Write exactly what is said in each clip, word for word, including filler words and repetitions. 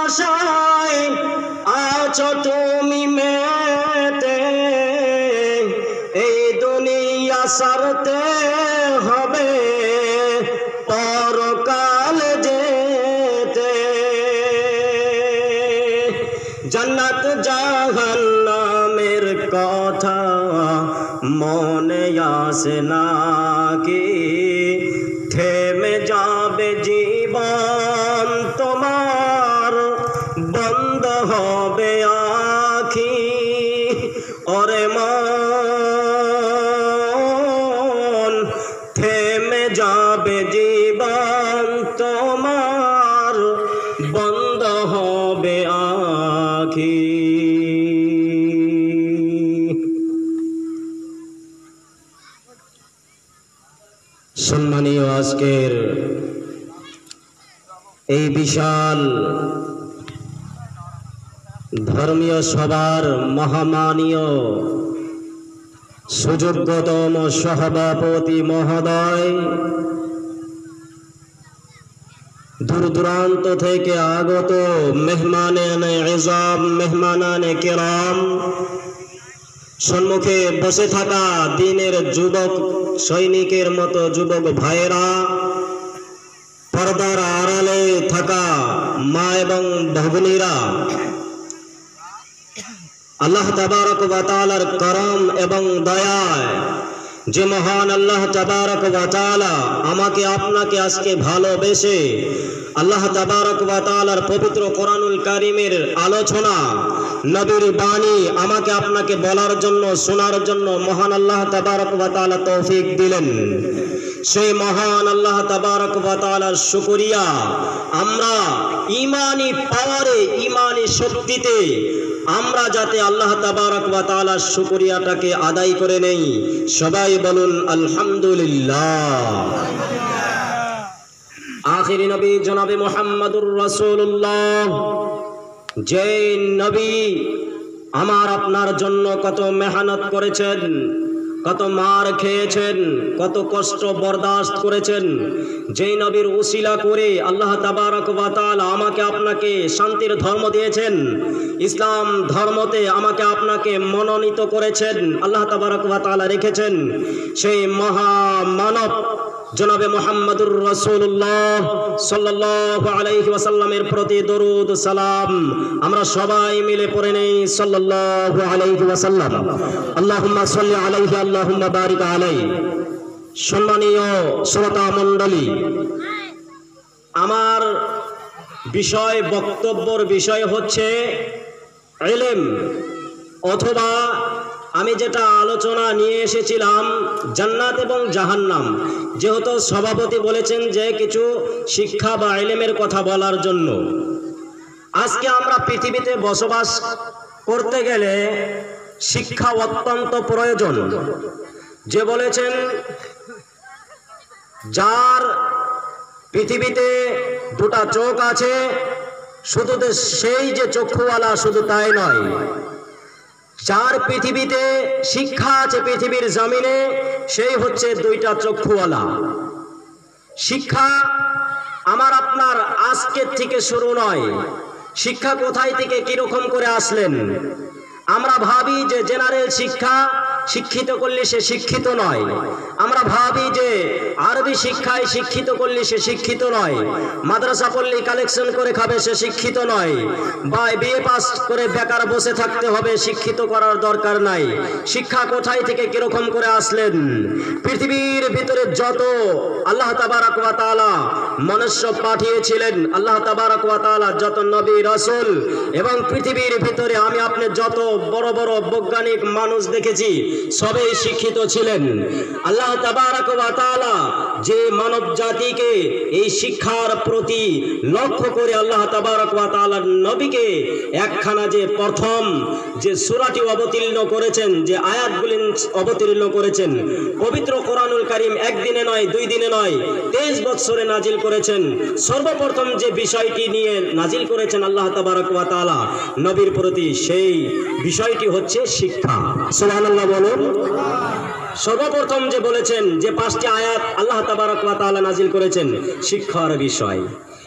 আশায় আছো তুমি মেতে, এই দুনিয়া সারতে হবে পরকাল যেতে। জান্নাত জাহান্নামের কথা মনে আসে নাকি? থেমে যাবে জীবন তোমার, বন্ধ হবে আখি। ওরে মন, থেমে যাবে জীবন তোমার, বন্ধ হবে আখি। সম্মানীয় আজকের এই বিশাল ধর্মীয় সভার মহামানীয় সুযোগ্যতম সভাপতি মহোদয়, দূর দূরান্ত থেকে আগত মেহমানানে ইজাম, মেহমানানে কিরাম, সম্মুখে বসে থাকা দিনের যুবক সৈনিকের মতো যুবক ভাইয়েরা, পর্দার আড়ালে থাকা মা এবং ভগ্নীরা, আল্লাহ তাবারক ওয়া তাআলার করম এবং দয়ায় যে মহান আল্লাহ তাবারক ওয়া তাআলা আমাকে আপনাকে আজকে ভালোবেসে আল্লাহ তাবারক ওয়া তাআলার পবিত্র কোরআনুল কারীমের আলোচনা, নবীর বাণী আমাকে আপনাকে বলার জন্য, শোনার জন্য মহান আল্লাহ তাবারক ওয়া তাআলা তৌফিক দিলেন। সেই মহান আল্লাহ তাবারক ওয়া তাআলার শুকরিয়া আমরা ঈমানি পাওয়ারে, ঈমানি শক্তিতে আমরা যাতে আল্লাহ তাবারক ওয়া তাআলার শুকরিয়াটাকে আদায় করে নেই। সবাই বলুন আলহামদুলিল্লাহ। আখিরি নবী জনাবে মুহাম্মদুর রাসূলুল্লাহ, যে নবী আমার আপনার জন্য কত মেহনত করেছেন, কত মার খেয়েছেন, কত কষ্ট বরদাস্ত করেছেন, যেই নবীর উসিলা করে আল্লাহ তাবারক ওয়া তাআলা আমাকে আপনাকে শান্তির ধর্ম দিয়েছেন, ইসলাম ধর্মতে আমাকে আপনাকে মনোনীত করেছেন, আল্লাহ তাবারক ওয়া তাআলা রেখেছেন, সেই মহামানব জনাবে মুহাম্মদুর রাসূলুল্লাহ সাল্লাল্লাহু আলাইহি ওয়াসাল্লামের প্রতি দরুদ সালাম আমরা সবাই মিলে পড়ে নেই। সাল্লাল্লাহু আলাইহি ওয়াসাল্লাম, আল্লাহুম্মা সাল্লি আলাইহি, আল্লাহুম্মা বারিক আলাইহি। সম্মানীয় শ্রোতা মণ্ডলী, আমার বিষয়, বক্তব্যের বিষয় হচ্ছে ইলম, অথবা আমি যেটা আলোচনা নিয়ে এসেছিলাম জান্নাত এবং জাহান্নাম। যেহেতু সভাপতি বলেছেন যে কিছু শিক্ষা বা ইলমের কথা বলার জন্য, আজকে আমরা পৃথিবীতে বসবাস করতে গেলে শিক্ষা অত্যন্ত প্রয়োজন। যে বলেছেন যার পৃথিবীতে দুটা চোখ আছে, শুধু সেই যে চক্ষুওয়ালা শুধু তাই নয়, যার পৃথিবীতে শিক্ষা আছে পৃথিবীর জমিনে, সেই হচ্ছে দুইটা চক্ষুওয়ালা। শিক্ষা আমার আপনার আজকের থেকে শুরু নয়। শিক্ষা কোথায় থেকে কিরকম করে আসলেন? আমরা ভাবি যে জেনারেল শিক্ষা, শিক্ষিত করলে সে শিক্ষিত নয়। আমরা ভাবি যে আরবি শিক্ষায় শিক্ষিত করলে সে শিক্ষিত নয়, মাদ্রাসা পড়লে কালেকশন করে খাবে সে শিক্ষিত নয়, বা বিএ পাস করে বেকার বসে থাকতে হবে, শিক্ষিত করার দরকার নাই। শিক্ষা কোথায় থেকে কিরকম করে আসলেন? পৃথিবীর ভিতরে যত আল্লাহ তাবারক ওয়া তাআলা মনুষ্য পাঠিয়েছিলেন, আল্লাহ তাবারক ওয়া তাআলা যত নবী রাসূল, এবং পৃথিবীর ভিতরে আমি আপনি যত বড় বড় বৈজ্ঞানিক মানুষ দেখেছি, সবাই শিক্ষিত ছিলেন। আল্লাহ তাবারক ওয়া তাআলা যে মানব জাতিকে এই শিক্ষার প্রতি লক্ষ্য করে আল্লাহ তাবারক ওয়া তাআলা নবীকে একখানা যে প্রথম যে সূরাটি অবতীর্ণ করেছেন, যে আয়াতগুলি অবতীর্ণ করেছেন, পবিত্র কোরআনুল কারীম একদিনে নয়, দুই দিনে নয়, তেইশ বছরে নাজিল করেছেন। সর্বপ্রথম যে বিষয়টি নিয়ে নাজিল করেছেন আল্লাহ তাবারক ওয়া তাআলা নবীর প্রতি, সেই বিষয়টি হচ্ছে শিক্ষা। সুবহানাল্লাহ বলুন। সর্বপ্রথম যে বলেছেন যে পাঁচটি আয়াত আল্লাহ তাবারক ওয়া তাআলা নাজিল করেছেন শিক্ষার বিষয়।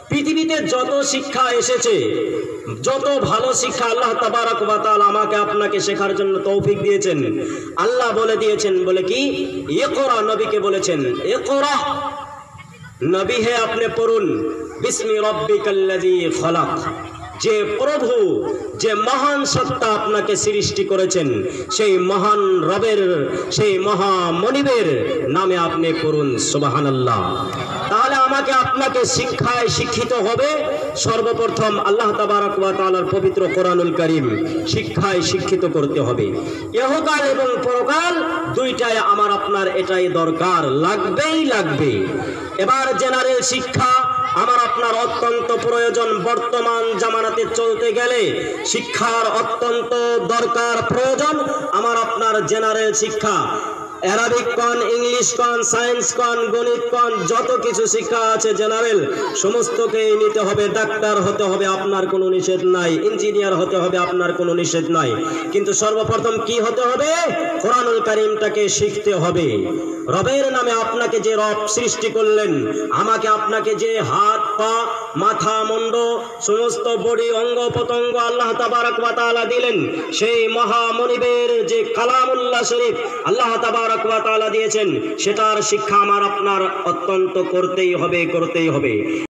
পৃথিবীতে যত শিক্ষা এসেছে, যত ভালো শিক্ষা আল্লাহ তাবারক ওয়া তাআলা আমাকে আপনাকে শেখার জন্য তৌফিক দিয়েছেন। আল্লাহ বলে দিয়েছেন, বলে কি, ইকরা, নবীকে বলেছেন ইকরা, নবী হে আপনি পড়ুন, বিসমি রাব্বিকাল্লাযী খলাক, যে প্রভু, যে মহান সত্তা আপনাকে সৃষ্টি করেছেন, সেই মহান রবের, সেই মহামনিবের নামে আপনি করুন সুবহানাল্লাহ। তাহলে আমাকে আপনাকে শিক্ষায় শিক্ষিত হবে সর্বপ্রথম আল্লাহ তাবারক ওয়া তাআলার পবিত্র কোরআনুল কারীম শিক্ষায় শিক্ষিত করতে হবে। ইহকাল এবং পরকাল দুইটাই আমার আপনার এটাই দরকার, লাগবেই লাগবে। এবার জেনারেল শিক্ষা আমার আপনার অত্যন্ত প্রয়োজন। বর্তমান জামানাতে চলতে গেলে শিক্ষার অত্যন্ত দরকার, প্রয়োজন আমার আপনার জেনারেল শিক্ষা। অ্যারাবিক কন, ইংলিশ কন, সায়েন্স কন, গণিত কন, যত কিছু শিক্ষা আছে জেনারেল, সমস্তকেই নিতে হবে। ডাক্তার হতে হবে, আপনার কোনো নিষেধ নাই। ইঞ্জিনিয়ার হতে হবে, আপনার কোনো নিষেধ নাই। কিন্তু সর্বপ্রথম কি হতে হবে? কোরআনুল কারীমটাকে শিখতে হবে। রবের নামে আপনাকে যে রব সৃষ্টি করলেন, আমাকে আপনাকে যে হাত, পা, মাথা, মুন্ড, সমস্ত বডি, অঙ্গ প্রত্যঙ্গ আল্লাহ তাবারক ওয়া তাআলা দিলেন, সেই মহামনিবের যে কালামুল্লাহ শরীফ আল্লাহ তাবারক ওয়া তাআলা দিয়েছেন, সেটার শিক্ষা আমার আপনার অত্যন্ত করতেই হবে, করতেই হবে।